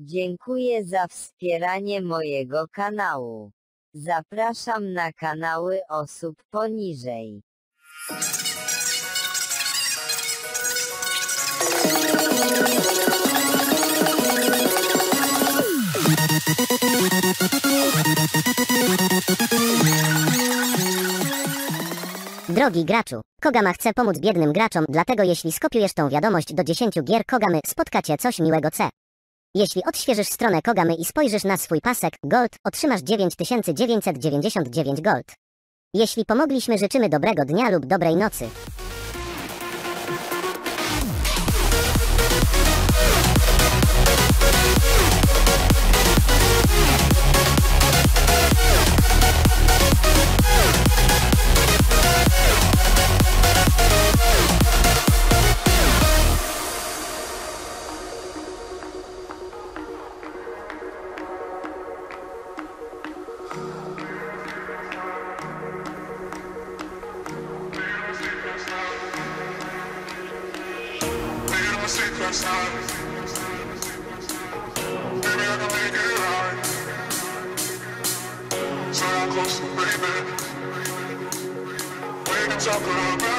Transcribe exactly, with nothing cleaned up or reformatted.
Dziękuję za wspieranie mojego kanału. Zapraszam na kanały osób poniżej. Drogi graczu, Kogama chce pomóc biednym graczom, dlatego jeśli skopiujesz tą wiadomość do dziesięciu gier Kogamy, spotka cię coś miłego. C. Jeśli odświeżysz stronę Kogamy i spojrzysz na swój pasek Gold, otrzymasz dziewięć tysięcy dziewięćset dziewięćdziesiąt dziewięć Gold. Jeśli pomogliśmy, życzymy dobrego dnia lub dobrej nocy. Baby, I can make it right. So close to baby. We can talk about